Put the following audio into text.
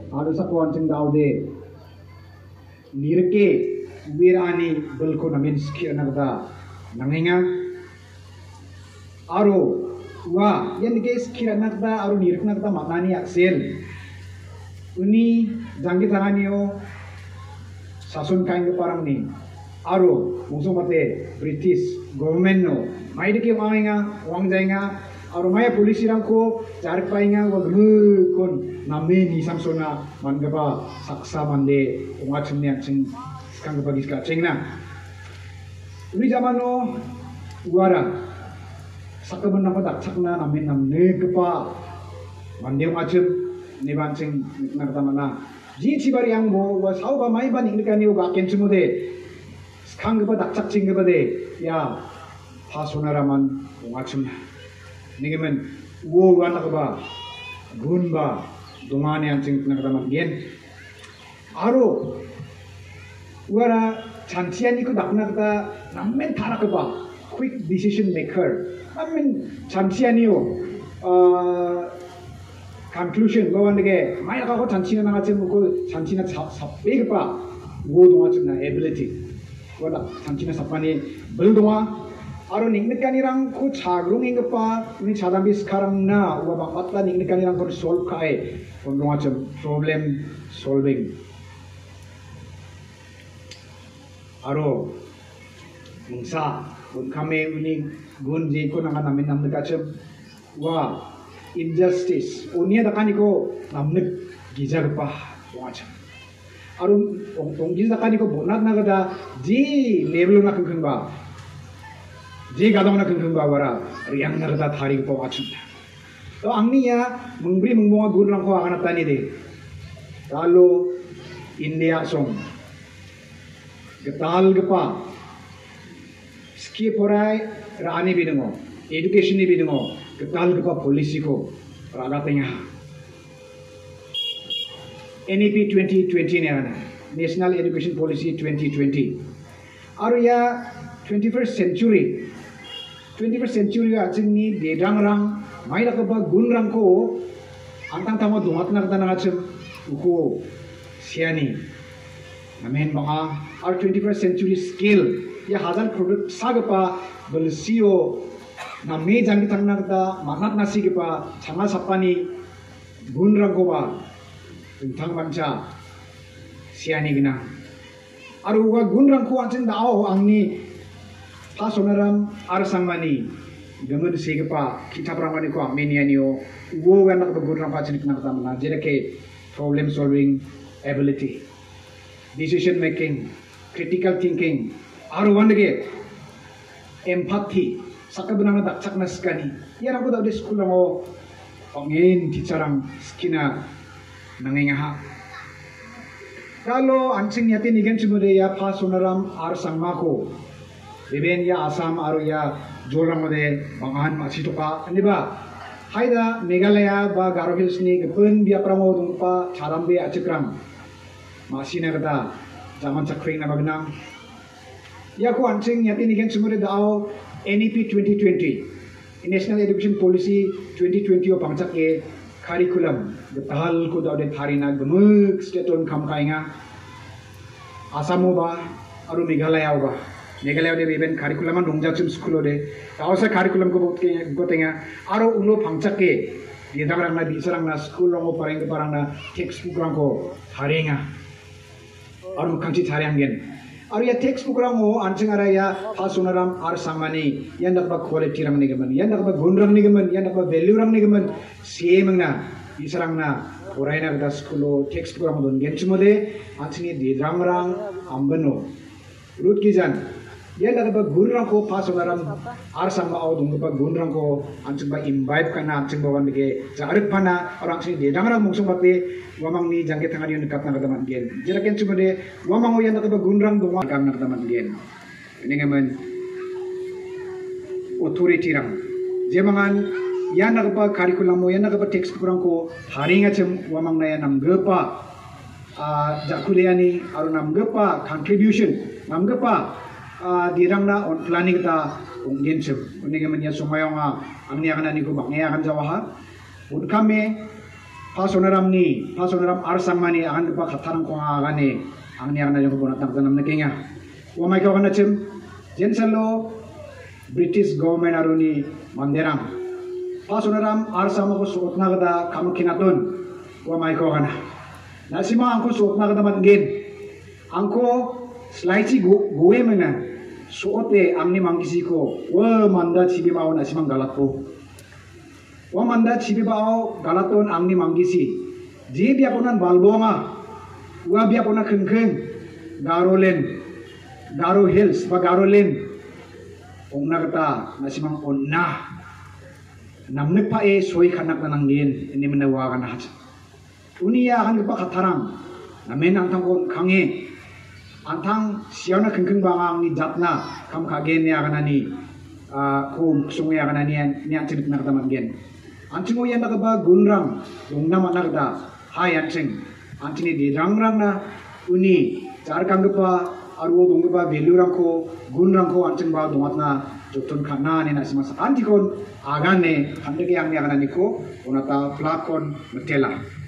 Ado sakuan ceng daude nirke wirani belko namin skir nagda nangenga aro wa yan ke skir nagda aro nirk nagda maknani aksel uni janggi tanganio sasun kain ke parang ni aro musuh mate British government no mai deke maenga wang jainga aro maya polisi rangko jarik painga wa kon name ni samsona mangaba saksa mande ungachim ni aching skang bagi ska chengna uni jamano wara sakaban napa dak chakna name namne kepa mande ungachim ni bancing nagtamana ji chibari ang bo wa sauba mai ban ingkani uga kenchumude skang ba dak chakching de ya pasonaraman ungachimna nigemen wo wana ba gunba dungane anjing nagdaman gen aro wara chantiani ko daknagda nammen tarakba quick decision maker nammen chantiani o conclusion bawandige mai ka ko chantina na chim ko chantina sabbe wo dunga chimna ability wala chantina sapani bel dunga aro niknikanirang ko chagrung ingpa ni chadambi sekarang na wa bakatla niknikanirang ko solve kai pondong macam problem solving aro mungsa un kame uni gun ji ko nang namin nam dekacem wa injustice unia dakani ko namnek gijarpa macam aro ong giza dakani ko bonat nagada ji level na kengba je gadamna kengkengba wara riang nagda thari ko achunta to angniya mungbri mungbonga gunrang ko agana tani de kalau India song getal gepa ski porai rani bidungo education ni bidungo getal gepa polisi ko raga tengah NEP 2020 ne ana National Education Policy 2020 aru ya 21st century 21st century achingni dedangrang mai rakaba gunrang ko antang tama dumatna kada nangachim uko siani namen banga our 21st century skill ya hazan product sagapa balsio na me jangi tangna kada manat nasi gepa changa sapani gunrang ko ba tang bancha siani gina aru wa gunrang ko aching dao angni pasonaram arsangmani gemen segepa kita pramani ko amenianio wo wana ko gunrang pachin kna tamna jereke problem solving ability decision making critical thinking aru wandege empathy sakabunanga dakchakna skani yara ko da school ngo ongin ticarang skina nangenga kalau ancing yatin igen chumure ya pasonaram arsangmako Beben ya Assam aru ya Jolang ode bangan masih toka ini ba haida Meghalaya ba Garo Hills ni kepen biar pramo dumpa carambe acekram masih negada zaman cakring na bagnang ya ko ancing yatin igen sumure dao NEP 2020 National Education Policy 2020 o pangcak ke curriculum betal ko dao de tharina gemuk staton kam kainga Assam ba aru Meghalaya ba Meghalaya de even curriculum an rongjaksim school de tawsa curriculum ko gotenga aro ulo phangchake didagrang na bisarang na school longo parang na textbook rang ko tharenga aro kangchi tharenggen aro ya textbook rang o anchingara ya pasunaram ar samani yandak ba quality rang nigeman yandak ba gun rang nigeman yandak ba value rang nigeman same na bisarang na oraina da school textbook rang don genchmode anchini didagrang rang ambano root kijan ya daga ba gunrang ko pasonaram arsang ma odung ba gunrang ko anching ba imbibe kana anching ba wandege jarik pana orang sini de dangrang mungsung bate wamang ni jangke tangani on katna kadaman gen jeraken chumade wamang o yanda ba gunrang donga kamna kadaman gen ini ngamen authority rang jemangan yanda ba curriculum o yanda ba textbook rang ko haringa chem wamang na yanam gepa jakuliani aru nam gepa contribution nam gepa dirangna on planning ta unggen chep uninga manya sumayonga angni agana ni ko baknya akan jawaha udkame pasonaram arsangmani akan lupa kataran ko agane ang niya na yung bunatang tanam na kinga. Wamay ko kana chim jensalo British government aruni manderam pasonaram arsama ko suot na kada kamukinaton wamay ko kana. Nasima angko suot na kada matgin angko slaichi gue mana suote angni mangkisi ko wa manda chibi mau nasimang galat ko. Wa manda chibi bao galaton angni manggisi je biya konan balbonga wa biya kona khengkheng garo hills ba garolen ongna kata nasimang onna namne pa e soi khanak nanangin ini menawa kana hat unia kan pa khatarang namen antang kon khange antang siana khengkheng bangang ni jatna kam khagen ya kana ni kum sungu ya kana ni antin nak taman gen antingo yan nakaba gunrang yung nama nakda hai anting antini di rang na uni car kangpa arwo dongpa value rangko gunrangko anting ba dongatna jotun khana ni nasima antikon agane handeke yang ni akan niko onata plakon metela